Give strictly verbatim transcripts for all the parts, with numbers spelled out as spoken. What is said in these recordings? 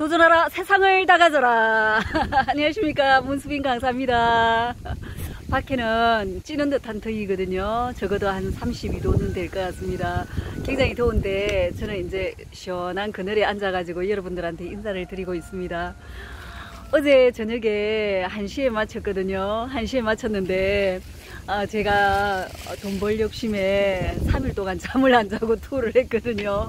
도전하라 세상을 다 가져라. 안녕하십니까, 문수빈 강사입니다. 밖에는 찌는 듯한 더위거든요. 적어도 한 삼십이 도는 될 것 같습니다. 굉장히 더운데 저는 이제 시원한 그늘에 앉아가지고 여러분들한테 인사를 드리고 있습니다. 어제 저녁에 한 시에 마쳤거든요. 한 시에 마쳤는데 아, 제가 돈 벌 욕심에 삼 일 동안 잠을 안 자고 투어를 했거든요.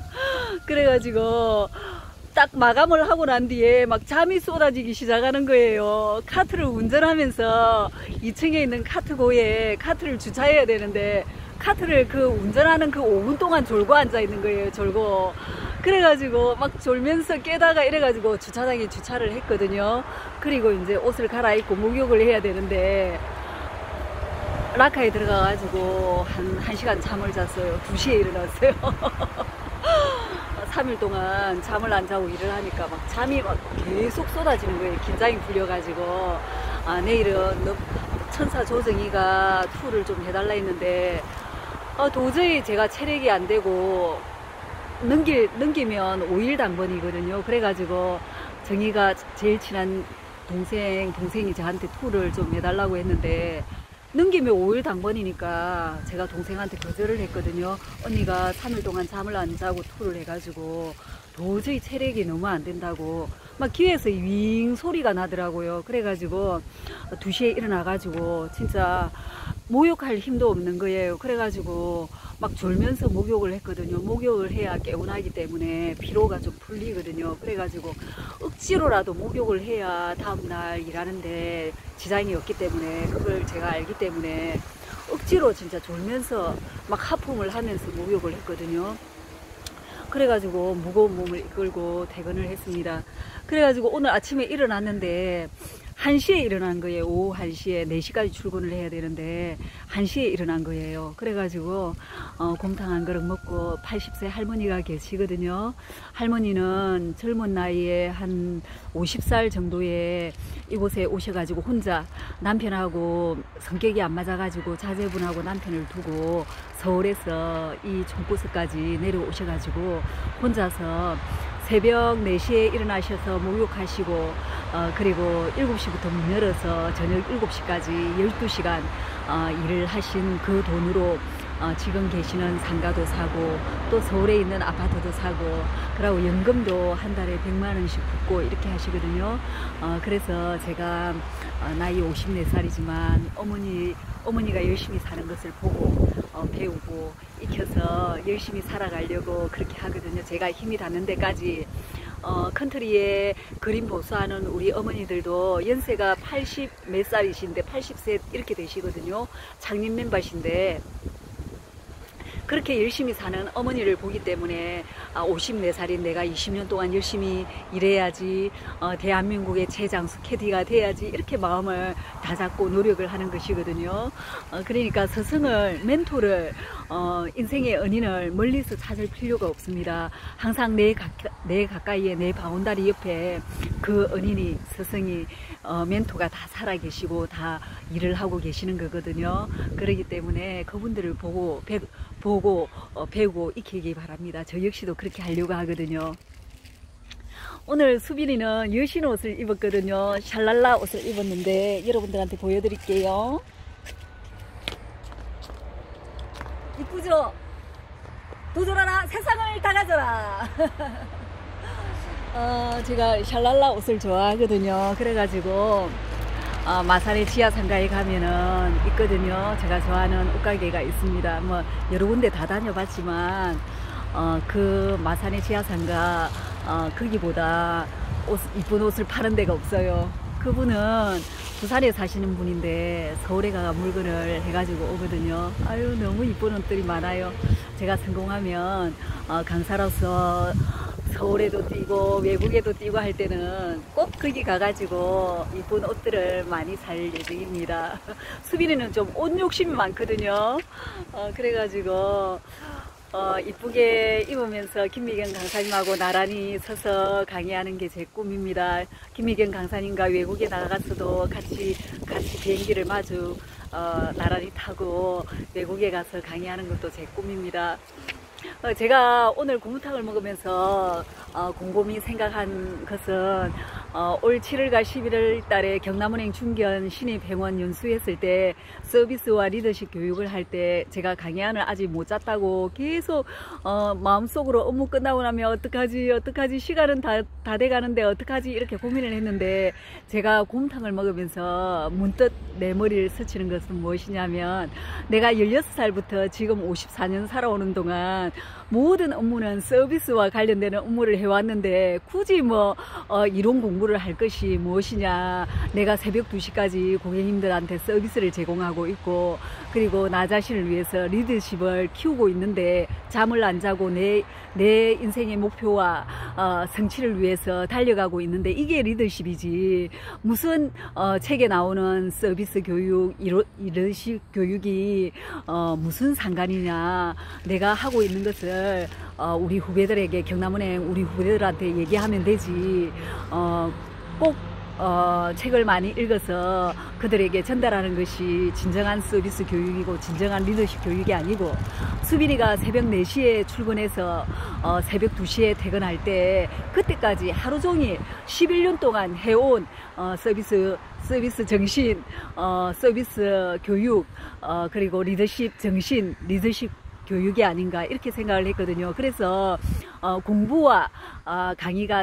그래가지고 딱 마감을 하고 난 뒤에 막 잠이 쏟아지기 시작하는 거예요. 카트를 운전하면서 이 층에 있는 카트고에 카트를 주차해야 되는데 카트를 그 운전하는 그 오 분 동안 졸고 앉아 있는 거예요. 졸고. 그래가지고 막 졸면서 깨다가 이래가지고 주차장에 주차를 했거든요. 그리고 이제 옷을 갈아입고 목욕을 해야 되는데 라카에 들어가가지고 한, 한 시간 잠을 잤어요. 두 시에 일어났어요. 삼 일 동안 잠을 안 자고 일을 하니까 막 잠이 막 계속 쏟아지는 거예요. 긴장이 풀려가지고 아, 내일은 천사 조정이가 투어를 좀 해달라 했는데 아, 도저히 제가 체력이 안 되고 넘기, 넘기면 오 일 당번이거든요. 그래가지고 정이가 제일 친한 동생, 동생이 저한테 투어를 좀 해달라고 했는데 넘기면 오 일 당번이니까 제가 동생한테 거절을 했거든요. 언니가 삼 일 동안 잠을 안 자고 투어를 해가지고 도저히 체력이 너무 안 된다고 막 귀에서 윙 소리가 나더라고요. 그래가지고 두 시에 일어나가지고 진짜 목욕할 힘도 없는 거예요. 그래가지고 막 졸면서 목욕을 했거든요. 목욕을 해야 개운하기 때문에 피로가 좀 풀리거든요. 그래가지고 억지로라도 목욕을 해야 다음날 일하는데 지장이 없기 때문에 그걸 제가 알기 때문에 억지로 진짜 졸면서 막 하품을 하면서 목욕을 했거든요. 그래가지고 무거운 몸을 이끌고 퇴근을 했습니다. 그래가지고 오늘 아침에 일어났는데 한 시에 일어난 거예요. 오후 한 시에 네 시까지 출근을 해야 되는데 한 시에 일어난 거예요. 그래가지고 어, 곰탕 한 그릇 먹고 팔십 세 할머니가 계시거든요. 할머니는 젊은 나이에 한 오십 살 정도에 이곳에 오셔가지고 혼자 남편하고 성격이 안 맞아가지고 자제분하고 남편을 두고 서울에서 이 총구석까지 내려오셔가지고 혼자서 새벽 네 시에 일어나셔서 목욕하시고 어, 그리고 일곱 시부터 문 열어서 저녁 일곱 시까지 열두 시간 어, 일을 하신 그 돈으로 어, 지금 계시는 상가도 사고 또 서울에 있는 아파트도 사고 그리고 연금도 한 달에 백만 원씩 붙고 이렇게 하시거든요. 어, 그래서 제가 어, 나이 오십네 살이지만 어머니, 어머니가 열심히 사는 것을 보고 어, 배우고 익혀서 열심히 살아가려고 그렇게 하거든요. 제가 힘이 닿는 데까지 어, 컨트리에 그림 보수하는 우리 어머니들도 연세가 팔십 몇 살이신데 팔십 세 이렇게 되시거든요. 창립 멤버신데 그렇게 열심히 사는 어머니를 보기 때문에 아, 오십네 살인 내가 이십 년 동안 열심히 일해야지 어, 대한민국의 최장수 캐디가 돼야지 이렇게 마음을 다잡고 노력을 하는 것이거든요. 어, 그러니까 스승을 멘토를 어, 인생의 은인을 멀리서 찾을 필요가 없습니다. 항상 내, 가까, 내 가까이에 내 바운다리 옆에 그 은인이 스승이 어, 멘토가 다 살아계시고 다 일을 하고 계시는 거거든요. 그렇기 때문에 그분들을 보고 배, 보고 어, 배우고 익히기 바랍니다. 저 역시도 그렇게 하려고 하거든요. 오늘 수빈이는 여신 옷을 입었거든요. 샬랄라 옷을 입었는데 여러분들한테 보여드릴게요. 이쁘죠? 도전하라 세상을 다 가져라. 어, 제가 샬랄라 옷을 좋아하거든요. 그래가지고 어, 마산의 지하상가에 가면은 있거든요. 제가 좋아하는 옷가게가 있습니다. 뭐 여러 군데 다 다녀봤지만 어, 그 마산의 지하상가 어, 거기보다 옷, 이쁜 옷을 파는 데가 없어요. 그분은 부산에 사시는 분인데 서울에 가가 물건을 해가지고 오거든요. 아유 너무 이쁜 옷들이 많아요. 제가 성공하면 어, 강사로서 서울에도 뛰고 외국에도 뛰고 할 때는 꼭 거기 가가지고 이쁜 옷들을 많이 살 예정입니다. 수빈이는 좀 옷 욕심이 많거든요. 어, 그래가지고 어, 이쁘게 입으면서 김미경 강사님하고 나란히 서서 강의하는 게 제 꿈입니다. 김미경 강사님과 외국에 나가서도 같이 같이 비행기를 마주 어, 나란히 타고 외국에 가서 강의하는 것도 제 꿈입니다. 어, 제가 오늘 고무탕을 먹으면서 어, 곰곰이 생각한 것은 어, 올 칠월과 십일월 달에 경남은행 중견 신입행원 연수했을 때 서비스와 리더십 교육을 할 때 제가 강의안을 아직 못 짰다고 계속 어, 마음속으로 업무 끝나고 나면 어떡하지 어떡하지 시간은 다, 다 돼가는데 어떡하지 이렇게 고민을 했는데 제가 곰탕을 먹으면서 문득 내 머리를 스치는 것은 무엇이냐면 내가 열여섯 살부터 지금 오십사 년 살아오는 동안 모든 업무는 서비스와 관련되는 업무를 해왔는데 굳이 뭐 어, 이론 공부를 할 것이 무엇이냐. 내가 새벽 두 시까지 고객님들한테 서비스를 제공하고 있고 그리고 나 자신을 위해서 리더십을 키우고 있는데 잠을 안 자고 내, 내 인생의 목표와 어, 성취를 위해서 달려가고 있는데 이게 리더십이지 무슨 어, 책에 나오는 서비스 교육, 이로, 리더십 교육이 어, 무슨 상관이냐. 내가 하고 있는 것을 어, 우리 후배들에게 경남은행 우리 후배들한테 얘기하면 되지 어, 꼭 어, 책을 많이 읽어서 그들에게 전달하는 것이 진정한 서비스 교육이고 진정한 리더십 교육이 아니고 수빈이가 새벽 네 시에 출근해서 어, 새벽 두 시에 퇴근할 때 그때까지 하루 종일 십일 년 동안 해온 어, 서비스 서비스 정신, 어, 서비스 교육, 어, 그리고 리더십 정신, 리더십 교육이 아닌가 이렇게 생각을 했거든요. 그래서 어, 공부와 어, 강의가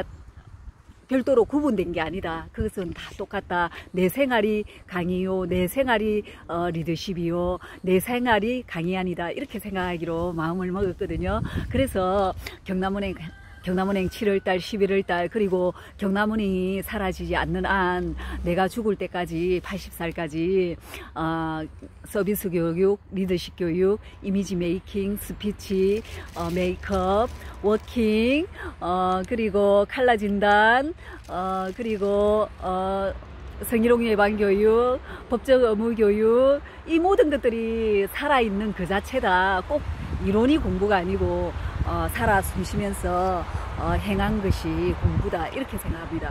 별도로 구분된 게 아니다. 그것은 다 똑같다. 내 생활이 강의요, 내 생활이 어, 리더십이요, 내 생활이 강의안이다. 이렇게 생각하기로 마음을 먹었거든요. 그래서 경남은행 경남은행 칠월달, 십일월달 그리고 경남은행이 사라지지 않는 한 내가 죽을 때까지 팔십 살까지 어, 서비스 교육, 리더십 교육, 이미지 메이킹, 스피치, 어, 메이크업, 워킹, 어, 그리고 칼라 진단, 어, 그리고 어, 성희롱 예방 교육, 법적 의무 교육 이 모든 것들이 살아있는 그 자체다. 꼭 이론이 공부가 아니고 어, 살아 숨쉬면서 어, 행한 것이 공부다 이렇게 생각합니다.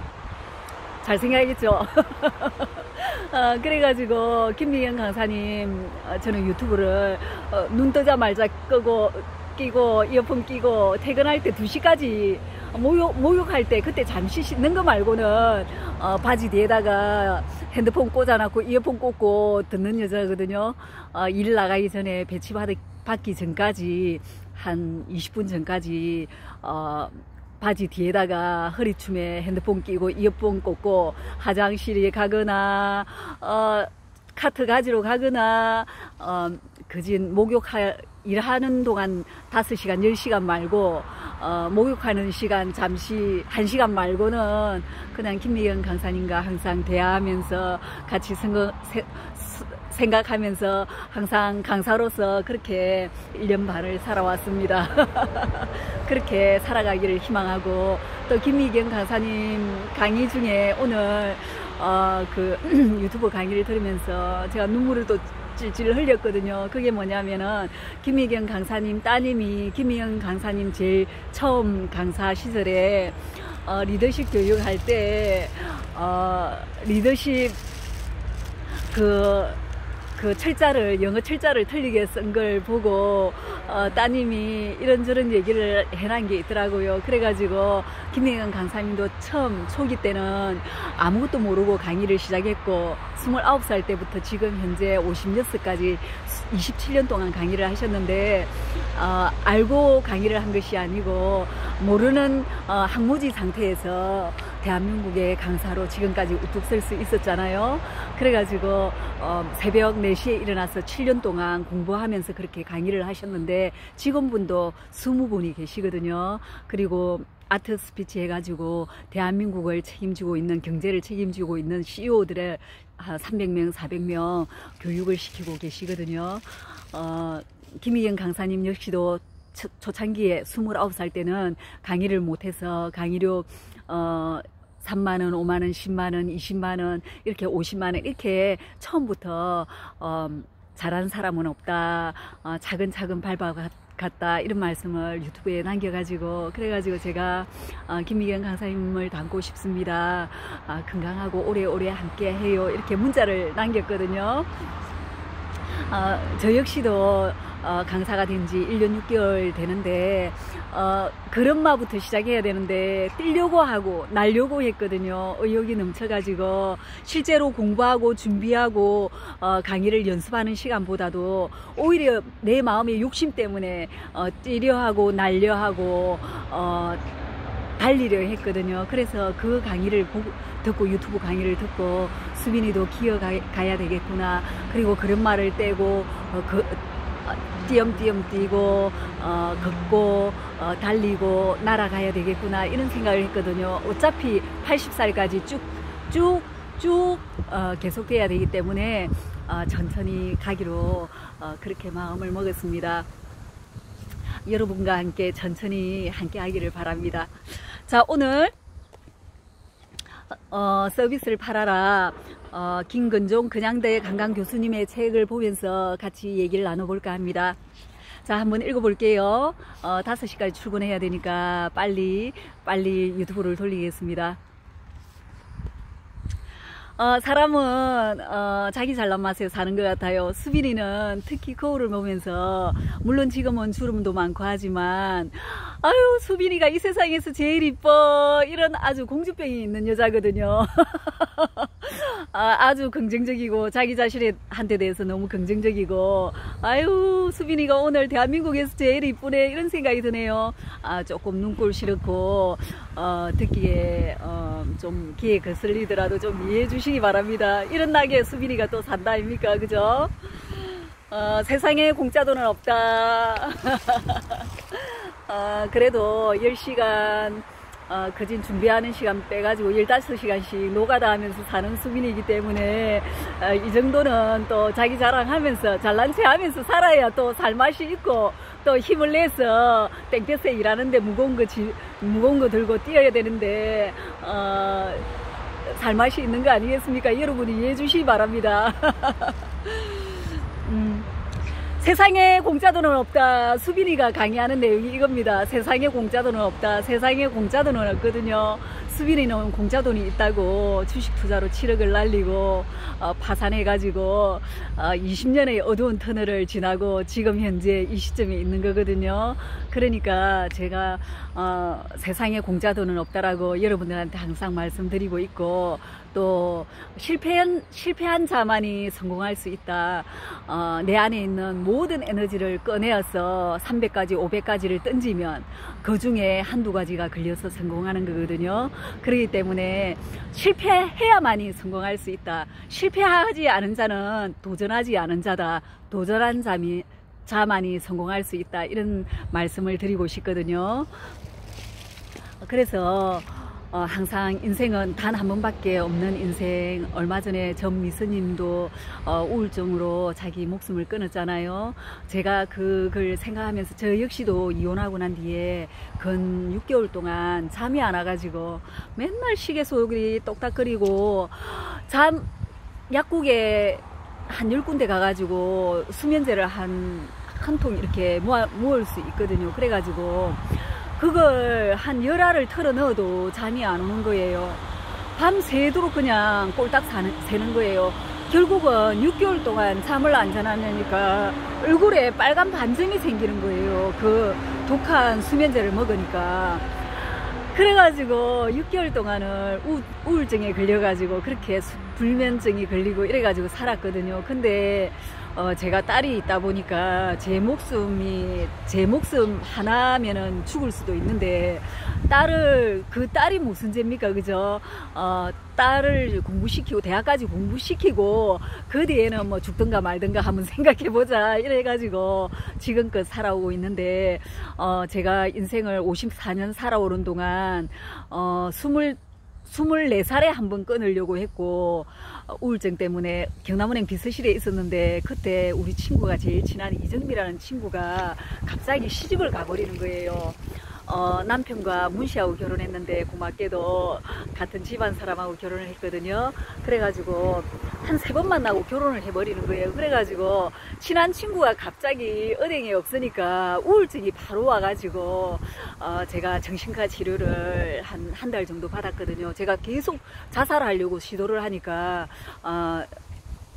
잘 생각하겠죠? 어, 그래가지고 김미경 강사님 어, 저는 유튜브를 어, 눈 뜨자마자 끄고 끼고 이어폰 끼고 퇴근할 때 두 시까지 목욕, 목욕할 때 그때 잠시 씻는 거 말고는 어, 바지 뒤에다가 핸드폰 꽂아놓고 이어폰 꽂고 듣는 여자거든요. 어, 일 나가기 전에 배치 받, 받기 전까지 한 이십 분 전까지 어, 바지 뒤에다가 허리춤에 핸드폰 끼고 이어폰 꽂고 화장실에 가거나 어, 카트 가지러 가거나 어, 그진 목욕할 일하는 동안 다섯 시간, 열 시간 말고 어, 목욕하는 시간 잠시 한 시간 말고는 그냥 김미경 강사님과 항상 대화하면서 같이 생각, 세, 생각하면서 항상 강사로서 그렇게 일 년 반을 살아왔습니다. 그렇게 살아가기를 희망하고 또 김미경 강사님 강의 중에 오늘 어, 그 유튜브 강의를 들으면서 제가 눈물을 또 찔찔 흘렸거든요. 그게 뭐냐면은 김미경 강사님 따님이 김미경 강사님 제일 처음 강사 시절에 어, 리더십 교육할 때 어, 리더십 그 그 철자를 영어 철자를 틀리게 쓴 걸 보고 어, 따님이 이런저런 얘기를 해놓은 게 있더라고요. 그래가지고 김미경 강사님도 처음 초기 때는 아무것도 모르고 강의를 시작했고 스물아홉 살 때부터 지금 현재 오십육 살까지 이십칠 년 동안 강의를 하셨는데 어, 알고 강의를 한 것이 아니고 모르는 어, 학무지 상태에서 대한민국의 강사로 지금까지 우뚝 설 수 있었잖아요. 그래가지고 어, 새벽 네 시에 일어나서 칠 년 동안 공부하면서 그렇게 강의를 하셨는데 직원분도 스무 분이 계시거든요. 그리고 아트 스피치 해가지고 대한민국을 책임지고 있는 경제를 책임지고 있는 씨이오들의 삼백 명, 사백 명 교육을 시키고 계시거든요. 어, 김미경 강사님 역시도 초, 초창기에 스물아홉 살 때는 강의를 못해서 강의료 어, 삼만 원, 오만 원, 십만 원, 이십만 원, 이렇게 오십만 원 이렇게 처음부터 어, 잘하는 사람은 없다. 어, 차근차근 밟아갔다. 이런 말씀을 유튜브에 남겨가지고 그래가지고 제가 어, 김미경 강사님을 닮고 싶습니다. 어, 건강하고 오래오래 함께 해요. 이렇게 문자를 남겼거든요. 어, 저 역시도 어, 강사가 된 지 일 년 육 개월 되는데 어, 걸음마부터 시작해야 되는데 뛰려고 하고 날려고 했거든요. 의욕이 넘쳐가지고 실제로 공부하고 준비하고 어, 강의를 연습하는 시간보다도 오히려 내 마음의 욕심 때문에 어, 뛰려 하고 날려 하고 어, 달리려 했거든요. 그래서 그 강의를 보고, 듣고 유튜브 강의를 듣고 수빈이도 기어가야 되겠구나. 그리고 걸음마를 떼고 어, 그, 띄엄띄엄 뛰고 어, 걷고 어, 달리고 날아가야 되겠구나 이런 생각을 했거든요. 어차피 팔십 살까지 쭉쭉쭉 어, 계속돼야 되기 때문에 어, 천천히 가기로 어, 그렇게 마음을 먹었습니다. 여러분과 함께 천천히 함께 하기를 바랍니다. 자, 오늘 어, 서비스를 팔아라 어, 김근종 근양대 강강 교수님의 책을 보면서 같이 얘기를 나눠볼까 합니다. 자, 한번 읽어볼게요. 어, 다섯 시까지 출근해야 되니까 빨리 빨리 유튜브를 돌리겠습니다. 어, 사람은 어, 자기 잘난 맛에 사는 것 같아요. 수빈이는 특히 거울을 보면서 물론 지금은 주름도 많고 하지만 아유, 수빈이가 이 세상에서 제일 이뻐 이런 아주 공주병이 있는 여자거든요. 아, 아주 긍정적이고 자기 자신한테 대해서 너무 긍정적이고 아유, 수빈이가 오늘 대한민국에서 제일 이쁘네 이런 생각이 드네요. 아, 조금 눈꼴 시렵고 어, 듣기에 어, 좀 귀에 거슬리더라도 좀 이해해 주시기 바랍니다. 이런 낙에 수빈이가 또 산다 아닙니까? 그죠? 어, 세상에 공짜 돈은 없다. 어, 그래도 열 시간 어, 거진 준비하는 시간 빼가지고 열다섯 시간씩 노가다 하면서 사는 수빈이기 때문에 어, 이 정도는 또 자기 자랑하면서 잘난 체 하면서 살아야 또 살맛이 있고 또 힘을 내서 땡볕에 일하는데 무거운 거, 지, 무거운 거 들고 뛰어야 되는데 어, 살맛이 있는 거 아니겠습니까? 여러분이 이해해 주시기 바랍니다. 음. 세상에 공짜 돈은 없다. 수빈이가 강의하는 내용이 이겁니다. 세상에 공짜 돈은 없다. 세상에 공짜 돈은 없거든요. 수빈이는 공짜 돈이 있다고 주식 투자로 칠억을 날리고 어, 파산해가지고 어, 이십 년의 어두운 터널을 지나고 지금 현재 이 시점에 있는 거거든요. 그러니까 제가 어, 세상에 공짜 돈은 없다라고 여러분들한테 항상 말씀드리고 있고 또 실패한, 실패한 자만이 성공할 수 있다. 어, 내 안에 있는 모든 에너지를 꺼내어서 삼백 가지, 오백 가지를 던지면 그 중에 한두 가지가 걸려서 성공하는 거거든요. 그렇기 때문에 실패해야만이 성공할 수 있다. 실패하지 않은 자는 도전하지 않은 자다. 도전한 자미, 자만이 성공할 수 있다. 이런 말씀을 드리고 싶거든요. 그래서 어, 항상 인생은 단 한 번밖에 없는 인생. 얼마 전에 전미선님도 어, 우울증으로 자기 목숨을 끊었잖아요. 제가 그걸 생각하면서 저 역시도 이혼하고 난 뒤에 근 육 개월 동안 잠이 안 와가지고 맨날 시계 소리 똑딱거리고 잠 약국에 한 열 군데 가가지고 수면제를 한 한 통 이렇게 모아, 모을 수 있거든요. 그래가지고 그걸 한 열알을 털어 넣어도 잠이 안 오는 거예요. 밤새도록 그냥 꼴딱 사는, 새는 거예요. 결국은 육 개월 동안 잠을 안 자냐니까 얼굴에 빨간 반점이 생기는 거예요. 그 독한 수면제를 먹으니까. 그래가지고 육 개월 동안을 우, 우울증에 걸려가지고 그렇게 불면증이 걸리고 이래가지고 살았거든요. 근데 어, 제가 딸이 있다 보니까 제 목숨이, 제 목숨 하나면은 죽을 수도 있는데, 딸을, 그 딸이 무슨 죄입니까? 그죠? 어, 딸을 공부시키고, 대학까지 공부시키고, 그 뒤에는 뭐 죽든가 말든가 한번 생각해보자. 이래가지고 지금껏 살아오고 있는데, 어, 제가 인생을 오십사 년 살아오는 동안, 어, 스물, 스물네 살에 한 번 끊으려고 했고 우울증 때문에 경남은행 비서실에 있었는데 그때 우리 친구가 제일 친한 이정미라는 친구가 갑자기 시집을 가버리는 거예요. 어, 남편과 문씨하고 결혼했는데 고맙게도 같은 집안 사람하고 결혼을 했거든요. 그래가지고 한 세 번 만나고 결혼을 해버리는 거예요. 그래가지고 친한 친구가 갑자기 은행에 없으니까 우울증이 바로 와가지고 어, 제가 정신과 치료를 한 한 달 정도 받았거든요. 제가 계속 자살하려고 시도를 하니까 어,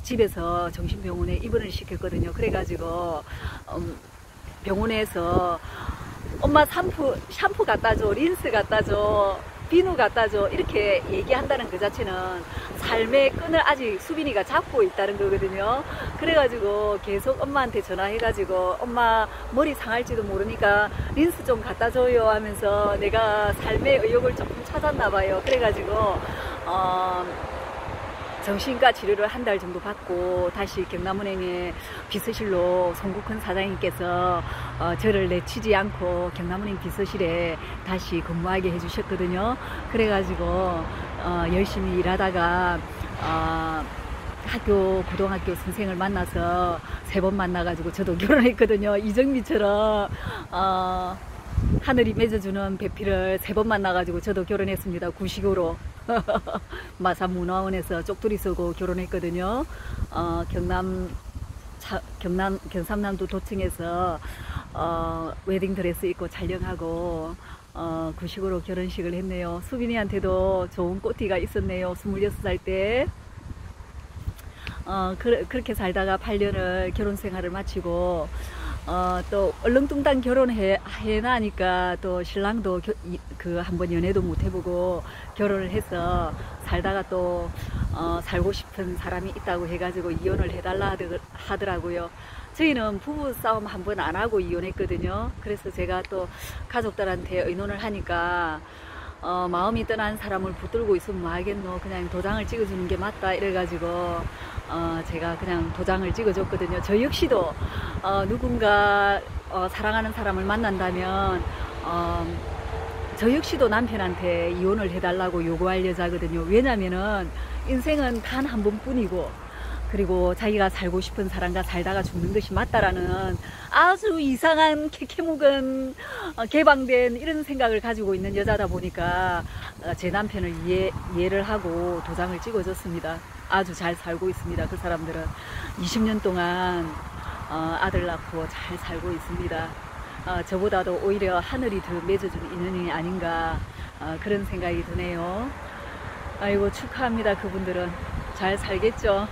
집에서 정신병원에 입원을 시켰거든요. 그래가지고 음, 병원에서 엄마 샴푸, 샴푸 갖다 줘, 린스 갖다 줘, 비누 갖다 줘 이렇게 얘기한다는 그 자체는 삶의 끈을 아직 수빈이가 잡고 있다는 거거든요. 그래가지고 계속 엄마한테 전화해가지고 엄마 머리 상할지도 모르니까 린스 좀 갖다 줘요 하면서 내가 삶의 의욕을 조금 찾았나 봐요. 그래가지고 어, 정신과 치료를 한 달 정도 받고 다시 경남은행의 비서실로 송국헌 사장님께서 어, 저를 내치지 않고 경남은행 비서실에 다시 근무하게 해주셨거든요. 그래가지고 어, 열심히 일하다가 어, 학교 고등학교 선생을 만나서 세 번 만나가지고 저도 결혼했거든요. 이정미처럼 어, 하늘이 맺어주는 배필을 세 번 만나가지고 저도 결혼했습니다. 구식으로 마산문화원에서 쪽두리 서고 결혼했거든요. 어, 경남 차, 경남 경상남도 도청에서 어, 웨딩드레스 입고 촬영하고 어, 구식으로 결혼식을 했네요. 수빈이한테도 좋은 꽃띠가 있었네요. 스물여섯 살 때. 어, 그, 그렇게 살다가 팔 년을 결혼 생활을 마치고 어, 또 얼렁뚱땅 결혼해 해나니까 또 신랑도 그 한번 연애도 못 해보고 결혼을 해서 살다가 또 어, 살고 싶은 사람이 있다고 해가지고 이혼을 해달라 하더라고요. 저희는 부부 싸움 한 번 안 하고 이혼했거든요. 그래서 제가 또 가족들한테 의논을 하니까 어, 마음이 떠난 사람을 붙들고 있으면 뭐 하겠노, 그냥 도장을 찍어주는 게 맞다 이래가지고 어, 제가 그냥 도장을 찍어줬거든요. 저 역시도 어, 누군가 어, 사랑하는 사람을 만난다면 어, 저 역시도 남편한테 이혼을 해달라고 요구할 여자거든요. 왜냐면은 인생은 단 한 번뿐이고 그리고 자기가 살고 싶은 사람과 살다가 죽는 것이 맞다라는 아주 이상한 캐캐묵은 개방된 이런 생각을 가지고 있는 여자다 보니까 제 남편을 이해, 이해를 하고 도장을 찍어줬습니다. 아주 잘 살고 있습니다. 그 사람들은 이십 년 동안 아들 낳고 잘 살고 있습니다. 저보다도 오히려 하늘이 더 맺어준 인연이 아닌가 그런 생각이 드네요. 아이고 축하합니다. 그분들은 잘 살겠죠.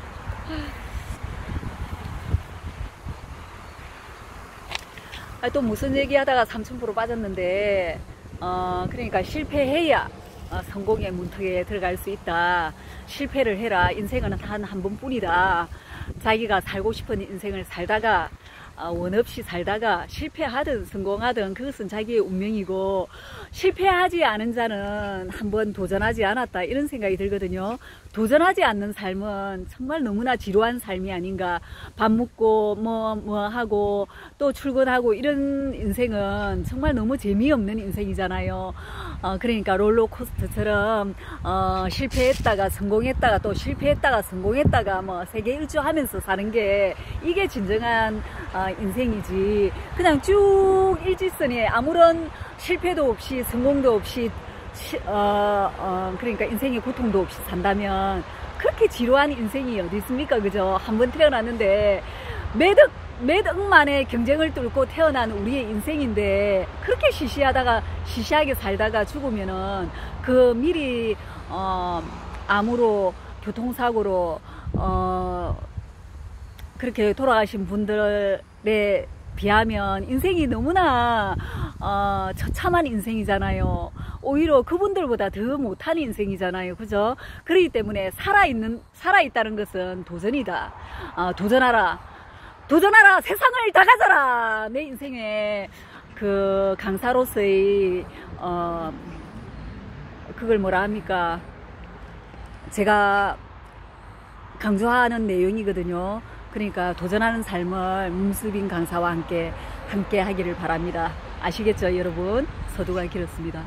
아, 또 무슨 얘기 하다가 삼천포로 빠졌는데 어, 그러니까 실패해야 어, 성공의 문턱에 들어갈 수 있다. 실패를 해라. 인생은 단 한 번뿐이다. 자기가 살고 싶은 인생을 살다가 어, 원 없이 살다가 실패하든 성공하든 그것은 자기의 운명이고 실패하지 않은 자는 한번 도전하지 않았다 이런 생각이 들거든요. 도전하지 않는 삶은 정말 너무나 지루한 삶이 아닌가. 밥 먹고 뭐 뭐 하고 또 출근하고 이런 인생은 정말 너무 재미없는 인생이잖아요. 어, 그러니까 롤러코스터처럼 어, 실패했다가 성공했다가 또 실패했다가 성공했다가 뭐 세계 일주하면서 사는 게 이게 진정한 어, 인생이지. 그냥 쭉 일직선에 아무런 실패도 없이 성공도 없이 시, 어, 어, 그러니까 인생의 고통도 없이 산다면 그렇게 지루한 인생이 어디 있습니까? 그죠? 한번 태어났는데 매덕 매덕만의 경쟁을 뚫고 태어난 우리의 인생인데 그렇게 시시하다가 시시하게 살다가 죽으면은 그 미리 어, 암으로 교통사고로 어, 그렇게 돌아가신 분들에 비하면 인생이 너무나 어, 처참한 인생이잖아요. 오히려 그분들보다 더 못한 인생이잖아요. 그죠? 그렇기 때문에 살아있는, 살아있다는 것은 도전이다. 어, 도전하라. 도전하라! 세상을 다 가져라! 내 인생에 그 강사로서의, 어, 그걸 뭐라 합니까? 제가 강조하는 내용이거든요. 그러니까 도전하는 삶을 문수빈 강사와 함께 함께 하기를 바랍니다. 아시겠죠, 여러분? 서두가 길었습니다.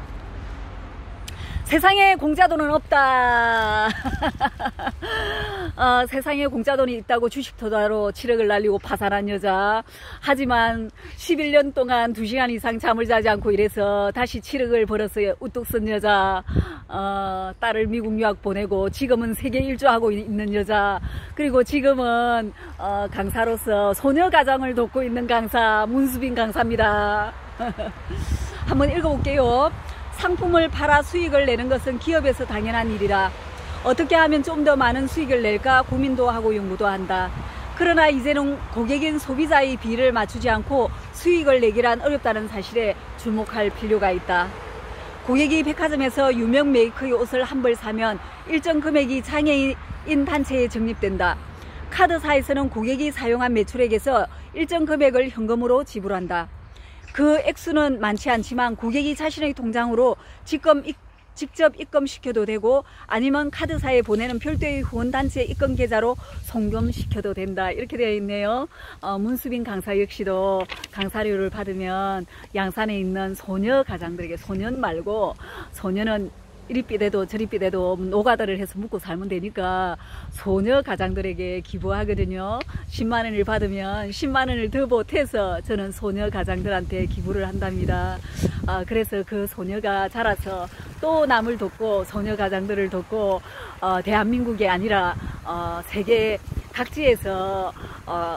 세상에 공짜돈은 없다. 어, 세상에 공짜돈이 있다고 주식 투자로 칠억을 날리고 파산한 여자. 하지만 십일 년 동안 두 시간 이상 잠을 자지 않고 일해서 다시 칠억을 벌어서 우뚝 선 여자. 어, 딸을 미국 유학 보내고 지금은 세계 일주하고 있는 여자. 그리고 지금은 어, 강사로서 소녀 가정을 돕고 있는 강사 문수빈 강사입니다. 한번 읽어볼게요. 상품을 팔아 수익을 내는 것은 기업에서 당연한 일이라 어떻게 하면 좀 더 많은 수익을 낼까 고민도 하고 연구도 한다. 그러나 이제는 고객인 소비자의 비를 맞추지 않고 수익을 내기란 어렵다는 사실에 주목할 필요가 있다. 고객이 백화점에서 유명 메이커의 옷을 한 벌 사면 일정 금액이 장애인 단체에 적립된다. 카드사에서는 고객이 사용한 매출액에서 일정 금액을 현금으로 지불한다. 그 액수는 많지 않지만 고객이 자신의 통장으로 직접, 직접 입금시켜도 되고 아니면 카드사에 보내는 별도의 후원단체 입금 계좌로 송금시켜도 된다. 이렇게 되어 있네요. 어, 문수빈 강사 역시도 강사료를 받으면 양산에 있는 소녀 가장들에게, 소년 말고 소녀는 이리삐 돼도 저리삐 돼도 노가다를 해서 묵고 살면 되니까 소녀 가장들에게 기부하거든요. 십만 원을 받으면 십만 원을 더 보태서 저는 소녀 가장들한테 기부를 한답니다. 아, 그래서 그 소녀가 자라서 또 남을 돕고 소녀 가장들을 돕고 어, 대한민국이 아니라 어, 세계 각지에서 어,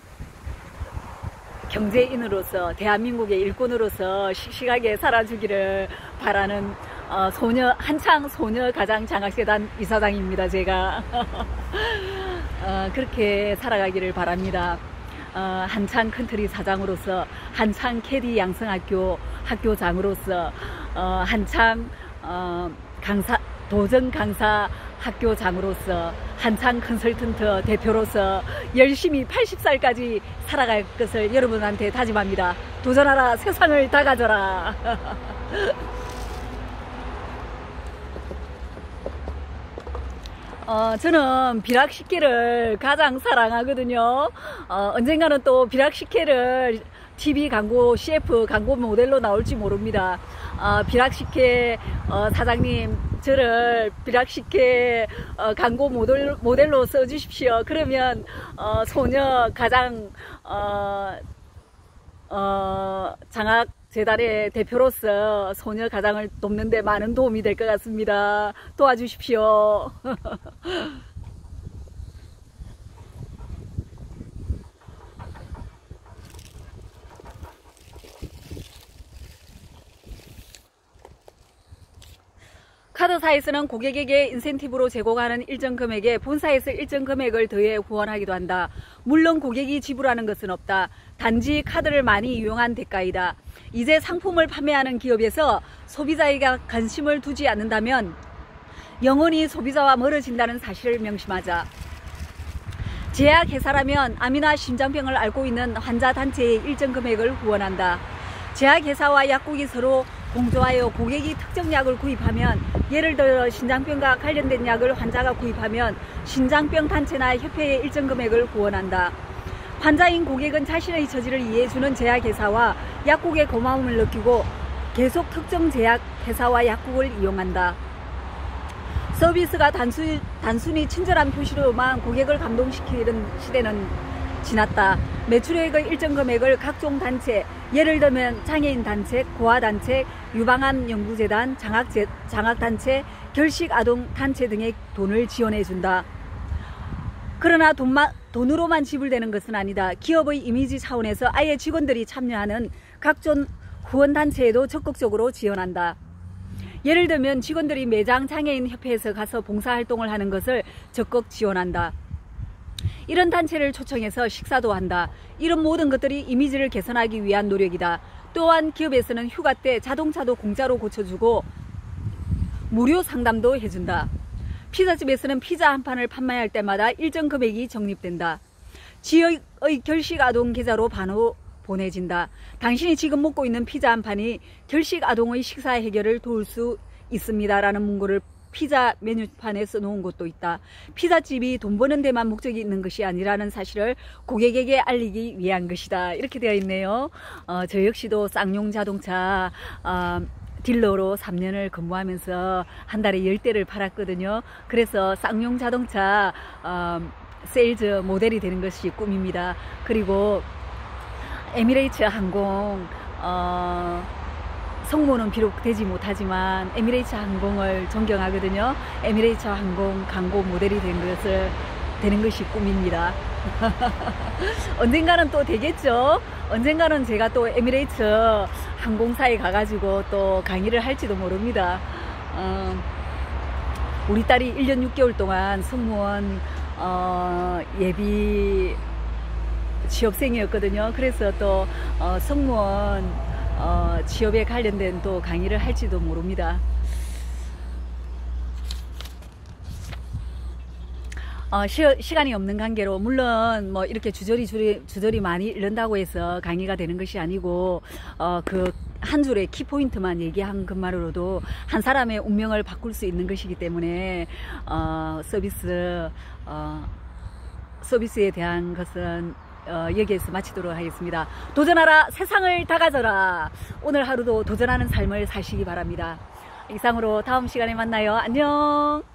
경제인으로서 대한민국의 일꾼으로서 씩씩하게 살아주기를 바라는 어, 소녀, 한창 소녀 가장 장학재단 이사장입니다. 제가 어, 그렇게 살아가기를 바랍니다. 어, 한창 컨트리 사장으로서, 한창 캐디 양성학교 학교장으로서, 어, 한창 어, 강사 도전 강사 학교장으로서, 한창 컨설턴트 대표로서 열심히 팔십 살까지 살아갈 것을 여러분한테 다짐합니다. 도전하라, 세상을 다 가져라. 어, 저는 비락식혜를 가장 사랑하거든요. 어, 언젠가는 또 비락식혜를 티비 광고 씨에프 광고 모델로 나올지 모릅니다. 어, 비락식혜 어, 사장님, 저를 비락식혜 어, 광고 모델, 모델로 써주십시오. 그러면 어, 소녀 가장 어, 어, 장학 재단의 대표로서 소녀 가장을 돕는 데 많은 도움이 될 것 같습니다. 도와주십시오. 카드사에서는 고객에게 인센티브로 제공하는 일정 금액에 본사에서 일정 금액을 더해 후원하기도 한다. 물론 고객이 지불하는 것은 없다. 단지 카드를 많이 이용한 대가이다. 이제 상품을 판매하는 기업에서 소비자에게 관심을 두지 않는다면 영원히 소비자와 멀어진다는 사실을 명심하자. 제약회사라면 암이나 심장병을 앓고 있는 환자 단체에 일정 금액을 후원한다. 제약회사와 약국이 서로 공조하여 고객이 특정 약을 구입하면, 예를 들어 신장병과 관련된 약을 환자가 구입하면 신장병 단체나 협회에 일정 금액을 후원한다. 환자인 고객은 자신의 처지를 이해해주는 제약회사와 약국의 고마움을 느끼고 계속 특정 제약회사와 약국을 이용한다. 서비스가 단순히, 단순히 친절한 표시로만 고객을 감동시키는 시대는 지났다. 매출액의 일정 금액을 각종 단체, 예를 들면 장애인 단체, 고아 단체, 유방암 연구재단, 장학재, 장학단체, 결식아동 단체 등의 돈을 지원해준다. 그러나 돈만, 돈으로만 지불되는 것은 아니다. 기업의 이미지 차원에서 아예 직원들이 참여하는 각종 후원단체에도 적극적으로 지원한다. 예를 들면 직원들이 매장 장애인 협회에서 가서 봉사활동을 하는 것을 적극 지원한다. 이런 단체를 초청해서 식사도 한다. 이런 모든 것들이 이미지를 개선하기 위한 노력이다. 또한 기업에서는 휴가 때 자동차도 공짜로 고쳐주고 무료 상담도 해준다. 피자집에서는 피자 한 판을 판매할 때마다 일정 금액이 적립된다. 지역의 결식아동 계좌로 바로 보내진다. 당신이 지금 먹고 있는 피자 한 판이 결식아동의 식사 해결을 도울 수 있습니다. 라는 문구를 피자 메뉴판에 써놓은 곳도 있다. 피자집이 돈 버는 데만 목적이 있는 것이 아니라는 사실을 고객에게 알리기 위한 것이다. 이렇게 되어 있네요. 어, 저 역시도 쌍용 자동차 어, 딜러로 삼 년을 근무하면서 한 달에 열 대를 팔았거든요. 그래서 쌍용 자동차 어, 세일즈 모델이 되는 것이 꿈입니다. 그리고 에미레이트 항공 어, 성모는 비록 되지 못하지만 에미레이트 항공을 존경하거든요. 에미레이트 항공 광고 모델이 된 것을 되는 것이 꿈입니다. 언젠가는 또 되겠죠. 언젠가는 제가 또 에미레이트 항공사에 가가지고 또 강의를 할지도 모릅니다. 어, 우리 딸이 일 년 육 개월 동안 승무원 어, 예비 취업생이었거든요. 그래서 또 어, 승무원 어, 취업에 관련된 또 강의를 할지도 모릅니다. 어, 시, 시간이 없는 관계로 물론 뭐 이렇게 주저리 주저리, 주저리 많이 읽는다고 해서 강의가 되는 것이 아니고 어, 그 한 줄의 키포인트만 얘기한 것만으로도 한 사람의 운명을 바꿀 수 있는 것이기 때문에 어, 서비스 어, 서비스에 대한 것은 어, 여기에서 마치도록 하겠습니다. 도전하라, 세상을 다 가져라. 오늘 하루도 도전하는 삶을 사시기 바랍니다. 이상으로 다음 시간에 만나요. 안녕.